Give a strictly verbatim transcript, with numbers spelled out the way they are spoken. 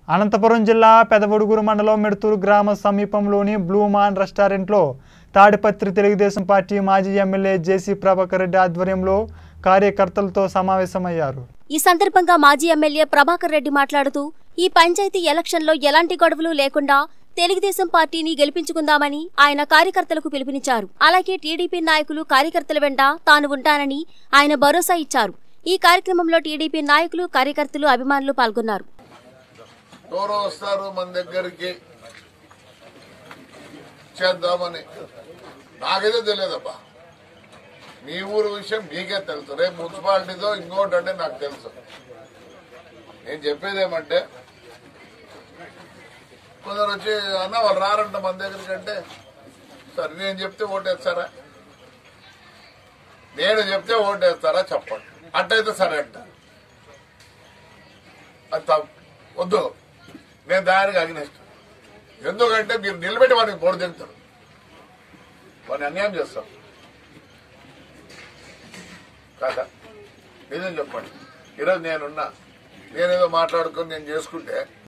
అనంతపురం జిల్లా పెదవడుగురు మండలం మెడుతూరు గ్రామ సమీపంలోని బ్లూ మాన్ రెస్టారెంట్లో తాడిపత్రి తెలుగుదేశం పార్టీ మాజీ ఎమ్మెల్యే జేసీ ప్రభాకర్ రెడ్డి ఆధ్వర్యంలో కార్యకర్తలతో సమావేశమయ్యారు। ఈ సందర్భంగా మాజీ ఎమ్మెల్యే ప్రభాకర్ రెడ్డి మాట్లాడుతూ ఈ పంచాయతీ ఎలక్షన్లో ఎలాంటి గొడవలు లేకుండా తెలుగుదేశం పార్టీని గెలిపించుకుందామని ఆయన కార్యకర్తలకు పిలుపునిచ్చారు। అలాగే టీడీపీ నాయకులు కార్యకర్తల వెంట తాను ఉంటానని ఆయన భరోసా ఇచ్చారు। ఈ కార్యక్రమంలో టీడీపీ నాయకులు కార్యకర్తలు అభిమానులు పాల్గొన్నారు। ఎవరో వస్తారు మన దగ్గరికి చేద్దామని నాకైతే తెలియదబ్బా, మీ ఊరు విషయం మీకే తెలుసు, రేపు మున్సిపాలిటీతో ఇంకోటి అంటే నాకు తెలుసు। నేను చెప్పేది ఏమంటే కొందరు వచ్చి అన్న వాళ్ళు రారంట మన దగ్గరికి అంటే, సరే నేను చెప్తే ఓటేస్తారా, నేను చెప్తే ఓటేస్తారా చెప్పండి, అట్టయితే సరే అంట, అది వద్దు, నేను దానికి అగ్నిస్ట్। ఎందుకంటే మీరు నిలబెట్టి వాడిని పొడి తింటారు, వాడిని అన్యాయం చేస్తాం కాదా, నిజం చెప్పండి। ఈరోజు నేనున్నా, నేనేదో మాట్లాడుకొని నేను చేసుకుంటే